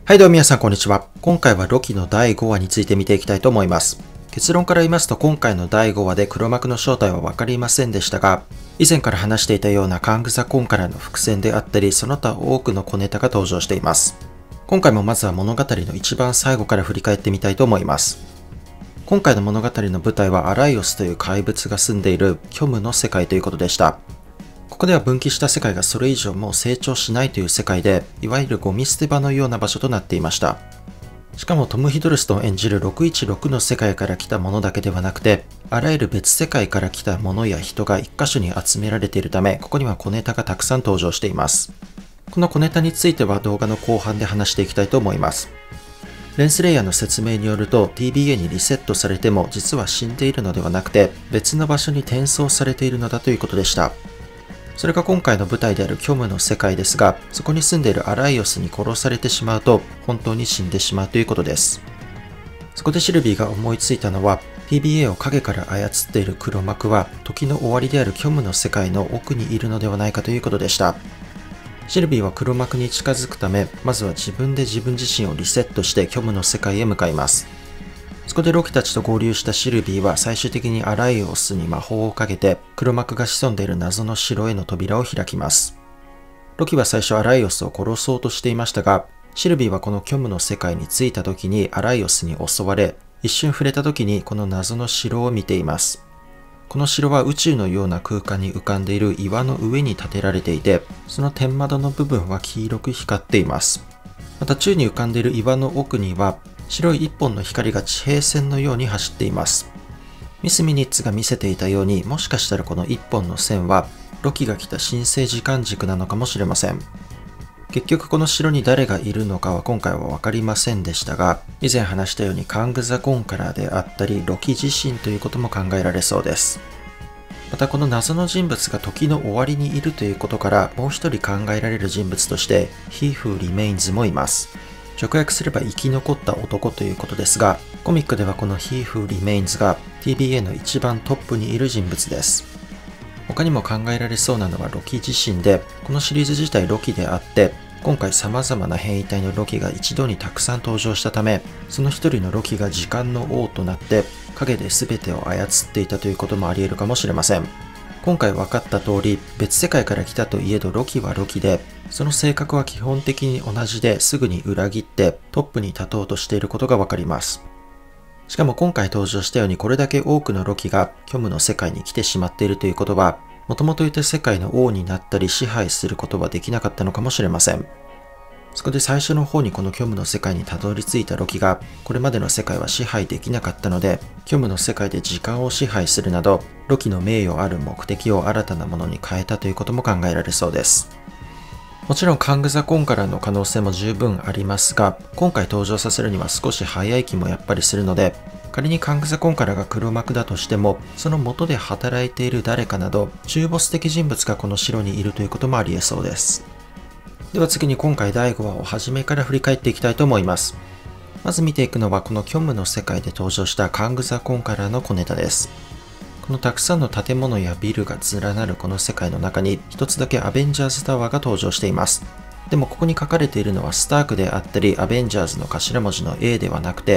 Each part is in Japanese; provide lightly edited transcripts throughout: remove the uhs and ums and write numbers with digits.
はいどうも皆さんこんにちは。今回はロキの第5話について見ていきたいと思います。結論から言いますと今回の第5話で黒幕の正体は分かりませんでしたが、以前から話していたようなカングザコンからの伏線であったり、その他多くの小ネタが登場しています。今回もまずは物語の一番最後から振り返ってみたいと思います。今回の物語の舞台はアライオスという怪物が住んでいる虚無の世界ということでした。ここでは分岐した世界がそれ以上もう成長しないという世界で、いわゆるゴミ捨て場のような場所となっていました。しかもトム・ヒドルストン演じる616の世界から来たものだけではなくて、あらゆる別世界から来たものや人が一箇所に集められているため、ここには小ネタがたくさん登場しています。この小ネタについては動画の後半で話していきたいと思います。レンスレイヤーの説明によると TBA にリセットされても実は死んでいるのではなくて別の場所に転送されているのだということでした。それが今回の舞台である虚無の世界ですが、そこに住んでいるアライオスに殺されてしまうと本当に死んでしまうということです。そこでシルビーが思いついたのは TBA を影から操っている黒幕は時の終わりである虚無の世界の奥にいるのではないかということでした。シルビーは黒幕に近づくため、まずは自分で自分自身をリセットして虚無の世界へ向かいます。そこでロキたちと合流したシルビーは最終的にアライオスに魔法をかけて黒幕が潜んでいる謎の城への扉を開きます。ロキは最初アライオスを殺そうとしていましたが、シルビーはこの虚無の世界に着いた時にアライオスに襲われ、一瞬触れた時にこの謎の城を見ています。この城は宇宙のような空間に浮かんでいる岩の上に建てられていて、その天窓の部分は黄色く光っています。また宙に浮かんでいる岩の奥には白い一本の光が地平線のように走っています。ミス・ミニッツが見せていたように、もしかしたらこの一本の線はロキが来た新生時間軸なのかもしれません。結局この城に誰がいるのかは今回は分かりませんでしたが、以前話したようにカングザコンカラーであったりロキ自身ということも考えられそうです。またこの謎の人物が時の終わりにいるということからもう一人考えられる人物として He Who Remains もいます。直訳すれば生き残った男ということですが、コミックではこの He Who Remains が TBA の一番トップにいる人物です。他にも考えられそうなのはロキ自身で、このシリーズ自体ロキであって、今回様々な変異体のロキが一度にたくさん登場したため、その一人のロキが時間の王となって影で全てを操っていたということもあり得るかもしれません。今回分かった通り、別世界から来たといえどロキはロキで、その性格は基本的に同じですぐに裏切ってトップに立とうとしていることが分かります。しかも今回登場したようにこれだけ多くのロキが虚無の世界に来てしまっているということは、もともといた世界の王になったり支配することはできなかったのかもしれません。そこで最初の方にこの虚無の世界にたどり着いたロキが、これまでの世界は支配できなかったので、虚無の世界で時間を支配するなど、ロキの名誉ある目的を新たなものに変えたということも考えられそうです。もちろんカングザコンからの可能性も十分ありますが、今回登場させるには少し早い気もやっぱりするので、仮にカングザコンからが黒幕だとしても、その元で働いている誰かなど、中ボス的人物がこの城にいるということもあり得そうです。では次に今回第5話を初めから振り返っていきたいと思います。まず見ていくのはこの虚無の世界で登場したカングザコンからの小ネタです。このたくさんの建物やビルが連なるこの世界の中に一つだけアベンジャーズタワーが登場しています。でもここに書かれているのはスタークであったりアベンジャーズの頭文字の A ではなくて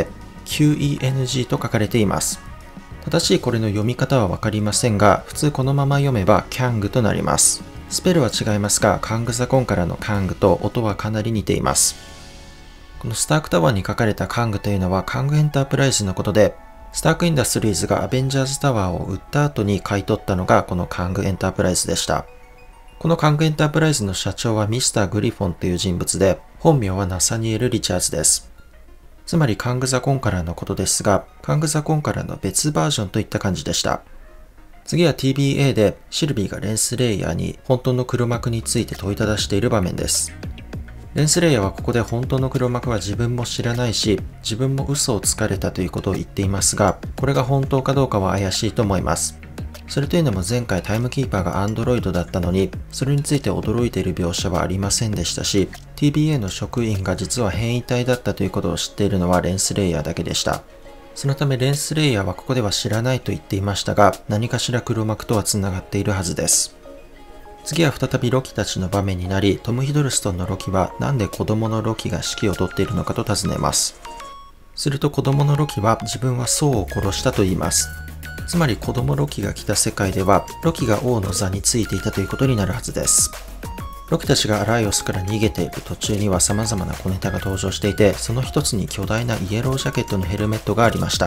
QENG と書かれています。正しいこれの読み方はわかりませんが、普通このまま読めば KANG となります。スペルは違いますが、カングザコンからのカングと音はかなり似ています。このスタークタワーに書かれたカングというのはカングエンタープライズのことで、スタークインダストリーズがアベンジャーズタワーを売った後に買い取ったのがこのカングエンタープライズでした。このカングエンタープライズの社長はミスター・グリフォンという人物で、本名はナサニエル・リチャーズです。つまりカングザコンからのことですが、カングザコンからの別バージョンといった感じでした。次は TBA でシルビーがレンスレイヤーに本当の黒幕について問いただしている場面です。レンスレイヤーはここで本当の黒幕は自分も知らないし、自分も嘘をつかれたということを言っていますが、これが本当かどうかは怪しいと思います。それというのも前回タイムキーパーがアンドロイドだったのに、それについて驚いている描写はありませんでしたし、TBA の職員が実は変異体だったということを知っているのはレンスレイヤーだけでした。そのためレンスレイヤーはここでは知らないと言っていましたが、何かしら黒幕とは繋がっているはずです。 次は再びロキたちの場面になり、トム・ヒドルストンのロキはなんで子供のロキが指揮を執っているのかと尋ねます。すると子供のロキは自分はソウを殺したと言います。つまり子供ロキが来た世界ではロキが王の座についていたということになるはずです。ロキたちがアライオスから逃げている途中には様々な小ネタが登場していて、その一つに巨大なイエロージャケットのヘルメットがありました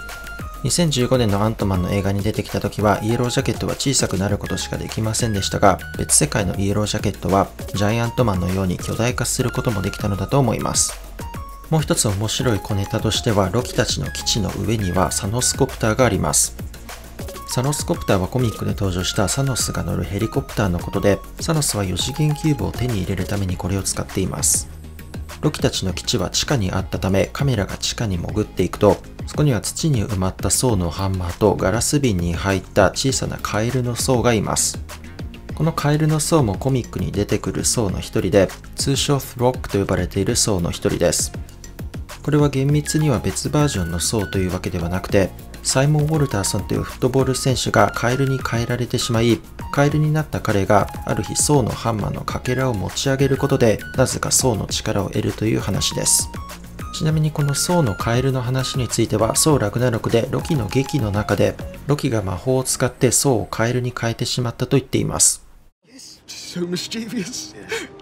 。2015年のアントマンの映画に出てきた時はイエロージャケットは小さくなることしかできませんでしたが、別世界のイエロージャケットはジャイアントマンのように巨大化することもできたのだと思います。もう一つ面白い小ネタとしては、ロキたちの基地の上にはサノスコプターがあります。サノスコプターはコミックで登場したサノスが乗るヘリコプターのことで、サノスは4次元キューブを手に入れるためにこれを使っています。ロキたちの基地は地下にあったため、カメラが地下に潜っていくと、そこには土に埋まった層のハンマーとガラス瓶に入った小さなカエルの層がいます。このカエルの層もコミックに出てくる層の一人で、通称スロックと呼ばれている層の一人です。これは厳密には別バージョンの層というわけではなくて、サイモン・ウォルターソンというフットボール選手がカエルに変えられてしまい、カエルになった彼がある日層のハンマーのかけらを持ち上げることで、なぜか層の力を得るという話です。ちなみにこのソウのカエルの話については、ソウ・ラグナロクでロキの劇の中で、ロキが魔法を使ってソウをカエルに変えてしまったと言っています。 So mischievous.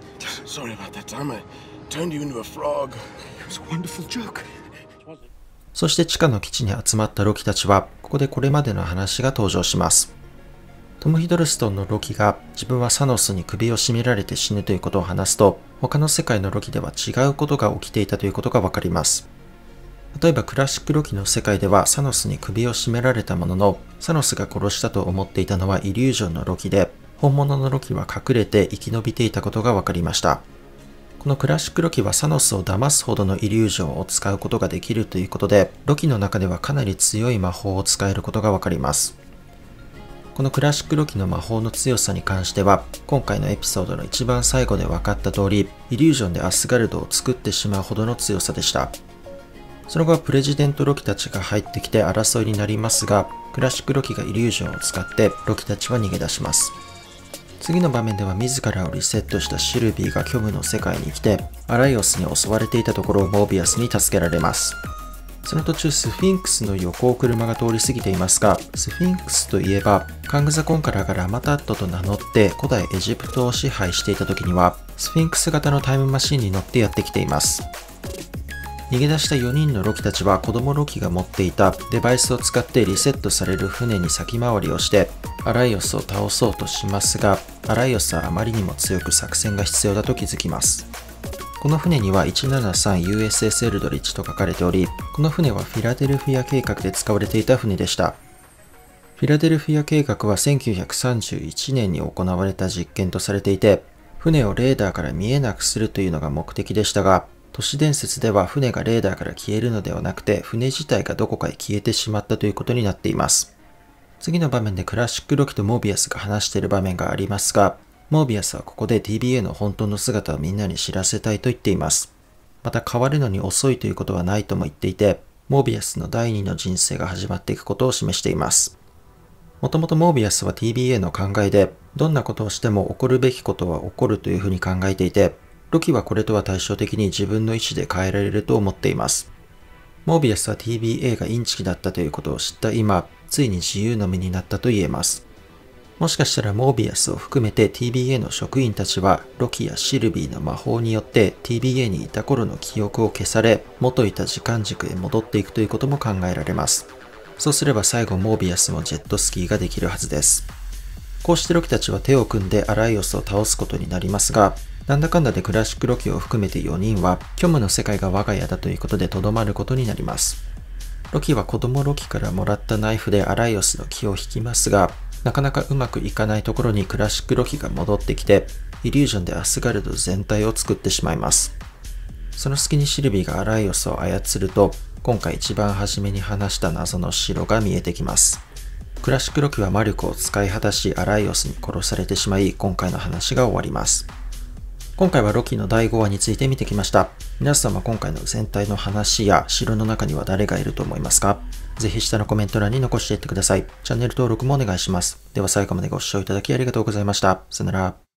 Sorry about that time. I turned you into a frog. It was a wonderful joke. そして地下の基地に集まったロキたちは、ここでこれまでの話が登場します。トム・ヒドルストンのロキが自分はサノスに首を絞められて死ぬということを話すと、他の世界のロキでは違うことが起きていたということがわかります。例えばクラシックロキの世界ではサノスに首を絞められたものの、サノスが殺したと思っていたのはイリュージョンのロキで、本物のロキは隠れて生き延びていたことがわかりました。このクラシックロキはサノスを騙すほどのイリュージョンを使うことができるということで、ロキの中ではかなり強い魔法を使えることがわかります。このクラシックロキの魔法の強さに関しては、今回のエピソードの一番最後で分かった通り、イリュージョンでアスガルドを作ってしまうほどの強さでした。その後はプレジデントロキたちが入ってきて争いになりますが、クラシックロキがイリュージョンを使ってロキたちは逃げ出します。次の場面では自らをリセットしたシルビーが虚無の世界に来て、アライオスに襲われていたところをモービアスに助けられます。その途中スフィンクスの横を車が通り過ぎていますが、スフィンクスといえばカングザコンカラがラマタットと名乗って古代エジプトを支配していた時にはスフィンクス型のタイムマシンに乗ってやってきています。逃げ出した4人のロキたちは子供ロキが持っていたデバイスを使ってリセットされる船に先回りをしてアライオスを倒そうとしますが、アライオスはあまりにも強く作戦が必要だと気づきます。この船には 173USS エルドリッジと書かれており、この船はフィラデルフィア計画で使われていた船でした。フィラデルフィア計画は1931年に行われた実験とされていて、船をレーダーから見えなくするというのが目的でしたが、都市伝説では船がレーダーから消えるのではなくて、船自体がどこかへ消えてしまったということになっています。次の場面でクラシックロキとモービアスが話している場面がありますが、モービアスはここで TVA の本当の姿をみんなに知らせたいと言っています。また変わるのに遅いということはないとも言っていて、モービアスの第二の人生が始まっていくことを示しています。もともとモービアスは TVA の考えで、どんなことをしても起こるべきことは起こるというふうに考えていて、ロキはこれとは対照的に自分の意思で変えられると思っています。モービアスは TVA がインチキだったということを知った今、ついに自由の身になったと言えます。もしかしたらモービアスを含めて TVA の職員たちはロキやシルビーの魔法によって TVA にいた頃の記憶を消され、元いた時間軸へ戻っていくということも考えられます。そうすれば最後モービアスもジェットスキーができるはずです。こうしてロキたちは手を組んでアライオスを倒すことになりますが、なんだかんだでクラシックロキを含めて4人は虚無の世界が我が家だということでとどまることになります。ロキは子供ロキからもらったナイフでアライオスの気を引きますが、なかなかうまくいかないところにクラシックロキが戻ってきて、イリュージョンでアスガルド全体を作ってしまいます。その隙にシルビーがアライオスを操ると、今回一番初めに話した謎の城が見えてきます。クラシックロキは魔力を使い果たしアライオスに殺されてしまい、今回の話が終わります。今回はロキの第5話について見てきました。皆さんは今回の全体の話や城の中には誰がいると思いますか？ ぜひ下のコメント欄に残していってください。チャンネル登録もお願いします。では最後までご視聴いただきありがとうございました。さよなら。